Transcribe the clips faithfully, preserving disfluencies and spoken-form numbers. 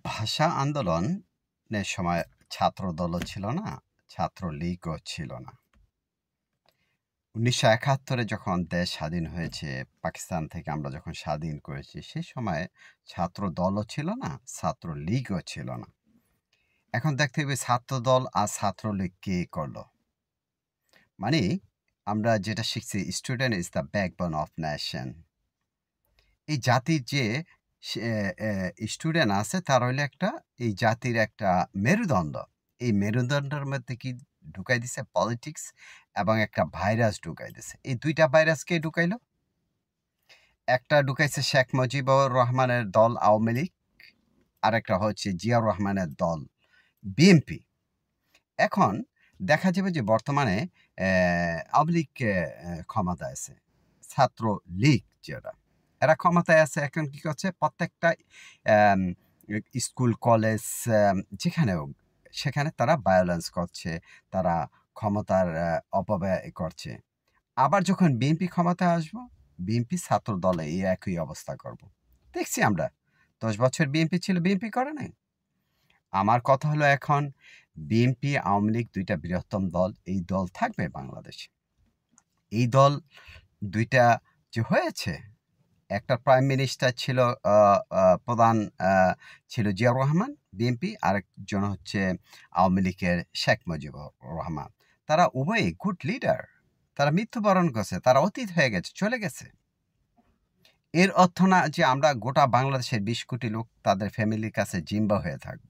ভাষা আন্দোলনের সময় ছাত্রদলও ছিল না, ছাত্রলীগও ছিল না। উনিশশো একাত্তরে যখন দেশ স্বাধীন হয়েছে, পাকিস্তান থেকে আমরা যখন স্বাধীন করেছি, সেই সময় ছাত্রদলও ছিল না, ছাত্রলীগও ছিল না। এখন দেখতে হবে ছাত্রদল আর ছাত্রলীগ কে করলো। মানে আমরা যেটা শিখছি, student is the backbone of nation. এই জাতির যে স্টুডেন্ট আছে তার হইলে একটা এই জাতির একটা মেরুদণ্ড। এই মেরুদণ্ডের মধ্যে কি ঢুকাই দিছে? পলিটিক্স এবং একটা ভাইরাস ঢুকাই দিছে। এই দুইটা ভাইরাস কে ঢুকাইলো? একটা ঢুকাইছে শেখ মুজিবুর রহমানের দল আওয়ামী লীগ, আর একটা হচ্ছে জিয়াউর রহমানের দল বিএনপি। এখন দেখা যাবে যে বর্তমানে আওয়ামী লীগ ক্ষমতায় আছে, ছাত্র লীগ যেটা এরা ক্ষমতায় আছে। এখন কি করছে? প্রত্যেকটা স্কুল কলেজ যেখানে হোক সেখানে তারা ভায়োলেন্স করছে, তারা ক্ষমতার অপব্যয় করছে। আবার যখন বিএনপি ক্ষমতায় আসবো, বিএনপি ছাত্র দলে এই একই অবস্থা করব। দেখছি আমরা দশ বছর বিএনপি ছিল, বিএনপি করে নাই। আমার কথা হলো এখন বিএনপি আওয়ামী লীগ দুইটা বৃহত্তম দল, এই দল থাকবে বাংলাদেশে। এই দল দুইটা যে হয়েছে, একটা প্রাইম মিনিস্টার ছিল, প্রধান ছিল জিয়াউর রহমান বিএনপি, আরেকজন হচ্ছে আওয়ামী লীগের শেখ মুজিবুর রহমান। তারা উভয়ই গুড লিডার। তারা মৃত্যুবরণ করছে, তারা অতীত হয়ে গেছে, চলে গেছে। এর অর্থ না যে আমরা গোটা বাংলাদেশের বিশ কোটি লোক তাদের ফ্যামিলির কাছে জিম্বা হয়ে থাকব।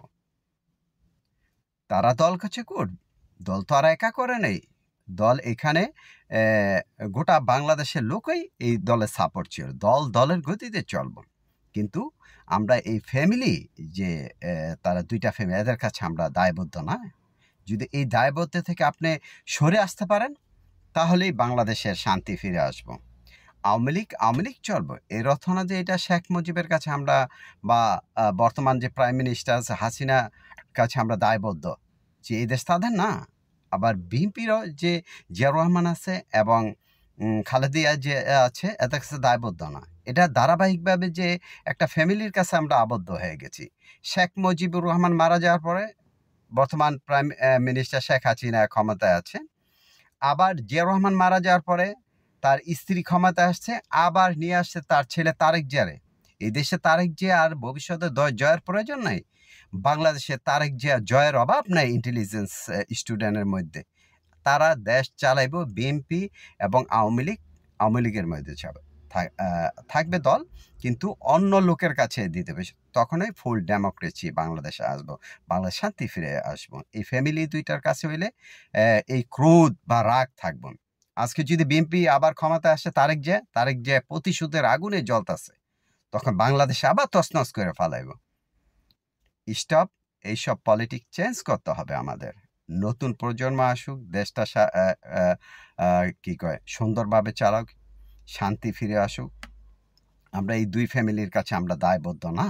তারা দল করছে গুড, দল তো আর একা করে নেই। দল এখানে গোটা বাংলাদেশের লোকই এই দলের সাপোর্ট ছিল। দল দলের গতিতে চলব, কিন্তু আমরা এই ফ্যামিলি যে তারা দুইটা ফ্যামিলি, এদের কাছে আমরা দায়বদ্ধ না। যদি এই দায়বদ্ধ থেকে আপনি সরে আসতে পারেন, তাহলেই বাংলাদেশের শান্তি ফিরে আসব। আওয়ামী লীগ আওয়ামী লীগ চলবো, এর অর্থ না যে এটা শেখ মুজিবের কাছে আমরা বা বর্তমান যে প্রাইম মিনিস্টার আছে হাসিনা কাছে আমরা দায়বদ্ধ যে এই দেশ তাদের না। আবার বিএনপিরও যে জিয়াউর রহমান আছে এবং খালেদা যে আছে এদের কাছে দায়বদ্ধ না। এটা ধারাবাহিকভাবে যে একটা ফ্যামিলির কাছে আমরা আবদ্ধ হয়ে গেছি। শেখ মুজিবুর রহমান মারা যাওয়ার পরে বর্তমান প্রাইম মিনিস্টার শেখ হাসিনা ক্ষমতায় আছে। আবার জিয়াউর রহমান মারা যাওয়ার পরে তার স্ত্রী ক্ষমতায় আসছে, আবার নিয়ে আসছে তার ছেলে তারেক জিয়ারে। এই দেশে তারেক জিয়া আর ভবিষ্যতে জয়ের প্রয়োজন নাই। বাংলাদেশে তারেক জিয়া জয়ের অভাব নাই ইন্টেলিজেন্স স্টুডেন্টের মধ্যে। তারা দেশ চালাইব বিএনপি এবং আওয়ামী লীগ আওয়ামী লীগের মধ্যে থাকবে দল, কিন্তু অন্য লোকের কাছে দিতে হবে। তখনই ফুল ডেমোক্রেসি বাংলাদেশে আসবো, বাংলাদেশ শান্তি ফিরে আসবো। এই ফ্যামিলি দুইটার কাছে হইলে এই ক্রোধ বা রাগ থাকবো। আজকে যদি বিএনপি আবার ক্ষমতায় আসে, তারেক জিয়া তারেক জিয়া প্রতিশোধের আগুনে জ্বলতেছে, তখন বাংলাদেশে আবার তছনছ করে ফেলাইব। স্টপ, এইসব পলিটিক্স চেঞ্জ করতে হবে আমাদের। নতুন প্রজন্ম আসুক, দেশটা কি কয় সুন্দরভাবে চালাক, শান্তি ফিরে আসুক। আমরা এই দুই ফ্যামিলির কাছে আমরা দায়বদ্ধ না।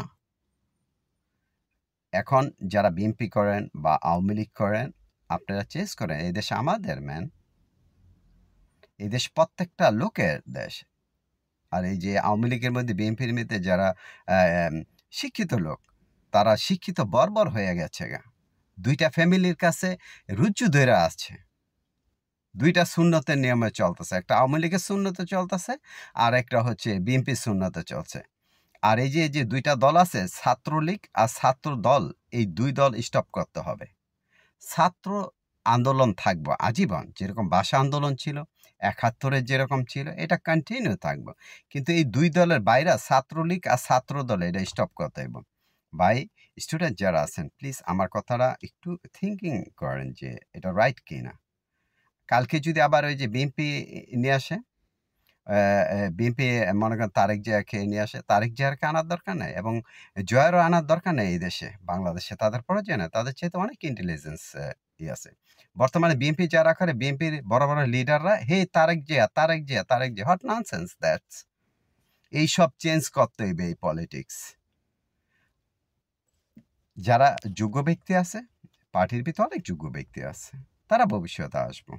এখন যারা বিএনপি করেন বা আওয়ামী লীগ করেন, আপনারা চেঞ্জ করেন। এই দেশ আমাদের ম্যান, এই দেশ প্রত্যেকটা লোকের দেশ। আর এই যে আওয়ামী লীগের মধ্যে বিএনপির মধ্যে যারা শিক্ষিত লোক, তারা শিক্ষিত বর্বর হয়ে গেছে গা। দুইটা ফ্যামিলির কাছে রুজু ধরে আসছে, দুইটা সুন্নতের নিয়মে চলতেছে। একটা আওয়ামী লীগের সুন্নতে চলতেছে, আর একটা হচ্ছে বিএনপির সুন্নতে চলছে। আর এই যে যে দুইটা দল আছে, ছাত্রলীগ আর ছাত্র দল, এই দুই দল স্টপ করতে হবে। ছাত্র আন্দোলন থাকবো আজীবন, যেরকম ভাষা আন্দোলন ছিল একাত্তরের যেরকম ছিল, এটা কন্টিনিউ থাকবো। কিন্তু এই দুই দলের বাইরে ছাত্রলীগ আর ছাত্র দল এটা স্টপ করতে হবে। ভাই স্টুডেন্ট যারা আছেন, প্লিজ আমার কথাটা একটু থিঙ্কিং করেন যে এটা রাইট কি না। কালকে যদি আবার ওই যে বিএনপি নিয়ে আসে, বিএনপি মনে করেন তারেক জিয়াকে নিয়ে আসে, তারেক জিয়াকে আনার দরকার নেই এবং জয়েরও আনার দরকার নেই। এই দেশে বাংলাদেশে তাদের প্রয়োজন নেই, তাদের চেয়ে অনেক ইন্টেলিজেন্স ই আছে। বর্তমানে বিএনপি যারা করে, বিএনপির বড় বড় লিডাররা হে Tarique Zia Tarique Zia Tarique Zia, what nonsense that's. এইসব চেঞ্জ করতে হইবে এই পলিটিক্স। যারা যোগ্য ব্যক্তি আছে পার্টির ভিতরে, অনেক যোগ্য ব্যক্তি আছে, তারা ভবিষ্যতে আসবো,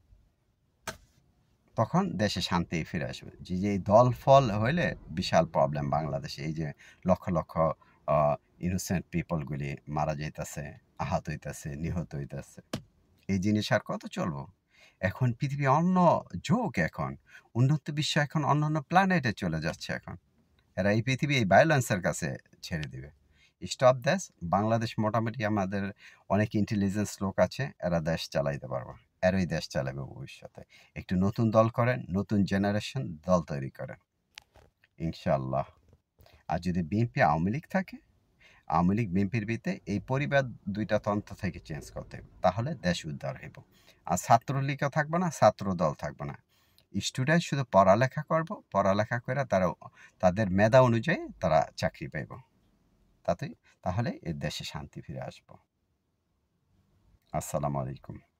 তখন দেশে শান্তি ফিরে আসবে। যে যে দল ফল হইলে বিশাল প্রবলেম বাংলাদেশে। এই যে লক্ষ লক্ষ ইনোসেন্ট পিপলগুলি মারা যাইতেছে, আহত হইতেছে, নিহত হইতেছে। এই জিনিস আর কত চলবো? এখন পৃথিবী অন্য যুগ এখন। উন্নত বিশ্ব এখন অন্যান্য প্ল্যানেটে চলে যাচ্ছে এখন। এরা এই পৃথিবী এই ভায়োলেন্সের কাছে ছেড়ে দিবে। Stop that's. বাংলাদেশ মোটামুটি আমাদের অনেক ইন্টেলিজেন্স লোক আছে, এরা দেশ চালাইতে পারবে। এরাই দেশ চালাবে ভবিষ্যতে। একটু নতুন দল করেন, নতুন জেনারেশন দল তৈরি করেন। ইনশাআল্লাহ। আর যদি বিএনপি আওয়ামী লীগ থাকে, আওয়ামী লীগ বিএনপির ভিতরে এই পরিবার দুইটা তন্ত্র থেকে চেঞ্জ করতে হবে, তাহলে দেশ উদ্ধার হইব। আর ছাত্রলীগও থাকবে না, ছাত্র দল থাকবে না। স্টুডেন্ট শুধু পড়ালেখা করব, পড়ালেখা করে তারা তাদের মেধা অনুযায়ী তারা চাকরি পাইব। তাতে তাহলে এ দেশে শান্তি ফিরে আসবো। আসসালামু আলাইকুম।